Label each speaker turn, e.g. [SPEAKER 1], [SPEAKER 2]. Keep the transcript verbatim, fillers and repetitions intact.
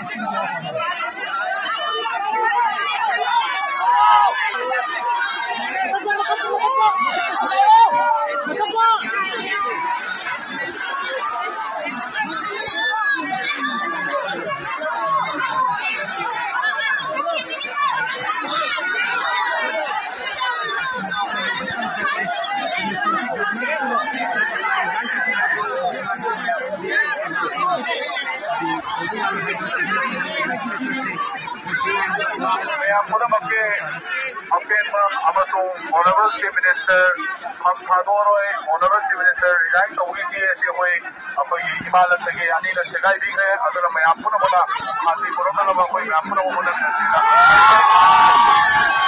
[SPEAKER 1] Honorable Chief Minister, Hamthadoroi, Honorable Chief Minister, resign to we see as we apoi Himalat ke ani na segai bi hai adara mai apuna mona ati corona na ba koi apuna mona